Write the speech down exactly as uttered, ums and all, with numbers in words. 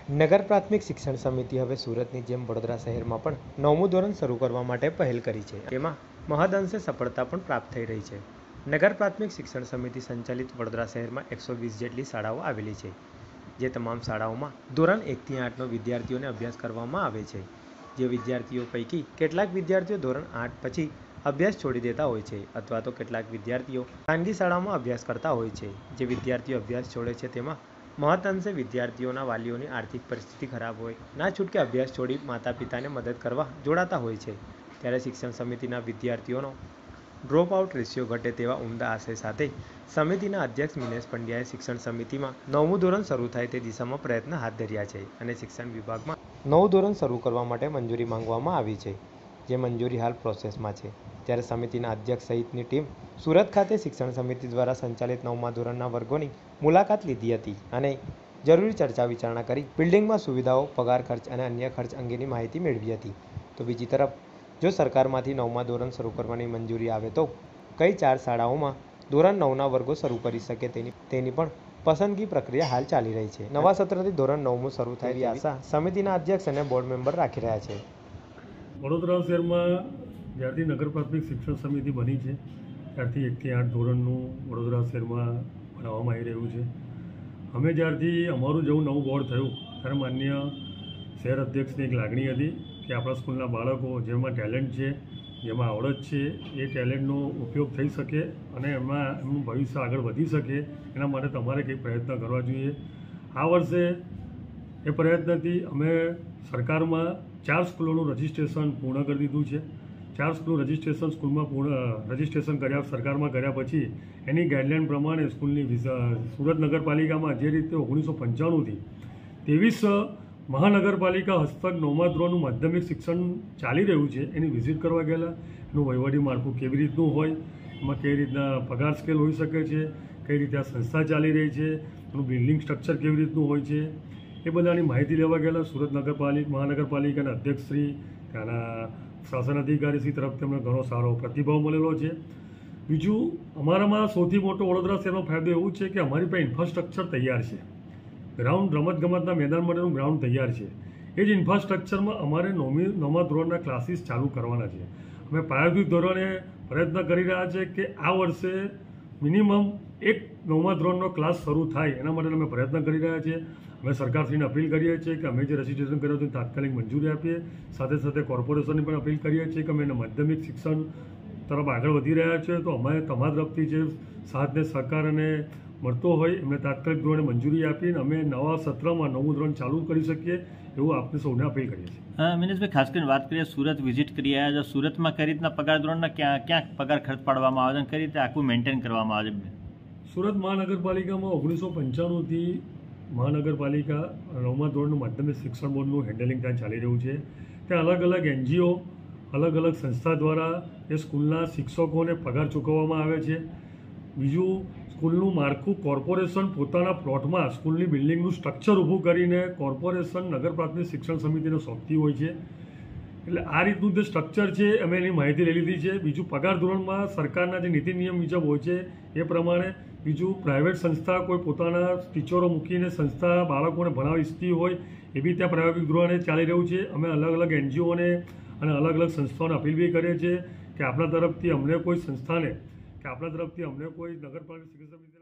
નગર પ્રાથમિક શિક્ષણ સમિતિ હવે સુરતની જેમ વડોદરા શહેરમાં પણ નવમું ધોરણ શરૂ કરવા માટે પહેલ કરી છે. તેમાં મહદઅંશે સફળતા પણ પ્રાપ્ત થઈ રહી છે. નગર પ્રાથમિક શિક્ષણ સમિતિ સંચાલિત વડોદરા શહેરમાં એકસો વીસ જેટલી શાળાઓ આવેલી છે, જે તમામ શાળાઓમાં ધોરણ એકથી આઠનો વિદ્યાર્થીઓને અભ્યાસ કરવામાં આવે છે. જે વિદ્યાર્થીઓ પૈકી કેટલાક વિદ્યાર્થીઓ ધોરણ આઠ પછી અભ્યાસ છોડી દેતા હોય છે, અથવા તો કેટલાક વિદ્યાર્થીઓ ખાનગી શાળાઓમાં અભ્યાસ કરતા હોય છે. જે વિદ્યાર્થીઓ અભ્યાસ છોડે છે તેમાં મહદઅંશે વિદ્યાર્થીઓના વાલીઓની આર્થિક પરિસ્થિતિ ખરાબ હોય, ના છૂટકે અભ્યાસ છોડી માતા પિતાને મદદ કરવા જોડાતા હોય છે. ત્યારે શિક્ષણ સમિતિના વિદ્યાર્થીઓનો ડ્રોપ આઉટ રેશિયો ઘટે તેવા ઉમદા આશય સાથે સમિતિના અધ્યક્ષ મિનેશ પંડ્યાએ શિક્ષણ સમિતિમાં નવમું ધોરણ શરૂ થાય તે દિશામાં પ્રયત્ન હાથ ધર્યા છે અને શિક્ષણ વિભાગમાં નવું ધોરણ શરૂ કરવા માટે મંજૂરી માંગવામાં આવી છે, જે મંજૂરી હાલ પ્રોસેસમાં છે. ત્યારે સમિતિના અધ્યક્ષ સહિતની ટીમ સુરત ખાતે શિક્ષણ સમિતિ દ્વારા સંચાલિત નવમા ધોરણના વર્ગોની મુલાકાત લીધી હતી અને જરૂરી ચર્ચા વિચારણા કરી બિલ્ડિંગમાં સુવિધાઓ, પગાર ખર્ચ અને અન્ય ખર્ચ અંગેની માહિતી મેળવી હતી. તો બીજી તરફ જો સરકારમાંથી નવમા ધોરણ શરૂ કરવાની મંજૂરી આવે તો કઈ ચાર શાળાઓમાં ધોરણ નવના વર્ગો શરૂ કરી શકે તેની તેની પણ પસંદગી પ્રક્રિયા હાલ ચાલી રહી છે. નવા સત્રથી ધોરણ નવમું શરૂ થાય તેવી આશા સમિતિના અધ્યક્ષ અને બોર્ડ મેમ્બર રાખી રહ્યા છે. વડોદરા શહેરમાં જ્યારથી નગર પ્રાથમિક શિક્ષણ સમિતિ બની છે ત્યારથી એકથી આઠ ધોરણનું વડોદરા શહેરમાં ભણાવવામાં આવી રહ્યું છે. અમે જ્યારથી અમારું જેવું નવું બોર્ડ થયું ત્યારે માન્ય શહેર અધ્યક્ષની એક લાગણી હતી કે આપણા સ્કૂલના બાળકો જેમાં ટેલેન્ટ છે, જેમાં આવડત છે, એ ટેલેન્ટનો ઉપયોગ થઈ શકે અને એમાં એમનું ભવિષ્ય આગળ વધી શકે, એના માટે તમારે કંઈક પ્રયત્ન કરવા જોઈએ. આ વર્ષે એ પ્રયત્નથી અમે સરકારમાં ચાર સ્કૂલોનું રજિસ્ટ્રેશન પૂર્ણ કરી દીધું છે. ચાર સ્કૂલનું રજિસ્ટ્રેશન સ્કૂલમાં પૂર્ણ રજિસ્ટ્રેશન કર્યા સરકારમાં કર્યા પછી એની ગાઈડલાઇન પ્રમાણે સ્કૂલની સુરત નગરપાલિકામાં જે રીતે ઓગણીસો પંચાણુંથી ત્રેવીસ મહાનગરપાલિકા હસ્તક નવમા ધોરણનું માધ્યમિક શિક્ષણ ચાલી રહ્યું છે એની વિઝિટ કરવા ગયેલા. એનું વહીવટી માળખું કેવી રીતનું હોય, એમાં કઈ રીતના પગાર સ્કેલ હોઈ શકે છે, કઈ રીતે આ સંસ્થા ચાલી રહી છે, એનું બિલ્ડિંગ સ્ટ્રક્ચર કેવી રીતનું હોય છે, એ બધાની માહિતી લેવા ગયેલા. સુરત નગરપાલિકા મહાનગરપાલિકાના અધ્યક્ષશ્રી, ત્યાંના શાસન અધિકારીશ્રી તરફથી અમને ઘણો સારો પ્રતિભાવ મળેલો છે. બીજું, અમારામાં સૌથી મોટો વડોદરા શહેરનો ફાયદો એવું છે કે અમારી પાસે ઇન્ફ્રાસ્ટ્રક્ચર તૈયાર છે. ગ્રાઉન્ડ રમતગમતના મેદાન માટેનું ગ્રાઉન્ડ તૈયાર છે. એ જ ઇન્ફ્રાસ્ટ્રક્ચરમાં અમારે નવમી નવમા ધોરણના ક્લાસીસ ચાલુ કરવાના છે. અમે પ્રાયોગિક ધોરણે પ્રયત્ન કરી રહ્યા છે કે આ વર્ષે મિનિમમ એક નવમા ધોરણનો ક્લાસ શરૂ થાય એના માટે અમે પ્રયત્ન કરી રહ્યા છીએ. અમે સરકારશ્રીને અપીલ કરીએ છીએ કે અમે જે રજિસ્ટ્રેશન કર્યું હતું તાત્કાલિક મંજૂરી આપીએ. સાથે સાથે કોર્પોરેશનની પણ અપીલ કરીએ છીએ કે અમે એને માધ્યમિક શિક્ષણ તરફ આગળ વધી રહ્યા છીએ, તો અમે તમારા તરફથી જે સાથ ને સહકાર અને મળતો હોય એમને તાત્કાલિક ધોરણે મંજૂરી આપીને અમે નવા સત્રમાં નવું ધોરણ ચાલુ કરી શકીએ એવું આપને સૌને અપીલ કરીએ છીએ. મિનેશભાઈ, ખાસ કરીને વાત કરીએ સુરત વિઝિટ કરી આવ્યા છે, સુરતમાં કઈ રીતના પગાર ધોરણના ક્યાં ક્યાં પગાર ખર્ચ પાડવામાં આવે છે અને કઈ રીતે આખું મેન્ટેન કરવામાં આવે છે? સુરત મહાનગરપાલિકામાં ઓગણીસો પંચાણુંથી મહાનગરપાલિકા નવમા ધોરણનું માધ્યમિક શિક્ષણ બોર્ડનું હેન્ડલિંગ ત્યાં ચાલી રહ્યું છે. ત્યાં અલગ અલગ એનજીઓ, અલગ અલગ સંસ્થા દ્વારા એ સ્કૂલના શિક્ષકોને પગાર ચૂકવવામાં આવે છે. બીજું, સ્કૂલનું માળખું કોર્પોરેશન પોતાના પ્લોટમાં સ્કૂલની બિલ્ડિંગનું સ્ટ્રક્ચર ઊભું કરીને કોર્પોરેશન નગર પ્રાથમિક શિક્ષણ સમિતિને સોંપતી હોય છે. એટલે આ રીતનું જે સ્ટ્રક્ચર છે અમે એની માહિતી લઈ લીધી છે. બીજું, પગાર ધોરણમાં સરકારના જે નીતિ નિયમ મુજબ હોય છે એ પ્રમાણે. બીજું, પ્રાઇવેટ સંસ્થા કોઈ પોતાના ટીચરો મૂકીને સંસ્થા બાળકોને ભણાવવા ઈચ્છતી હોય એ બી ત્યાં પ્રાયોગિક ધોરણે ચાલી રહ્યું છે. અમે અલગ અલગ એનજીઓને અને અલગ અલગ સંસ્થાઓને અપીલ બી કરીએ છીએ કે આપણા તરફથી અમને કોઈ સંસ્થાને કે આપણા તરફથી અમને કોઈ નગરપાલિકા શિક્ષણ સમિતિ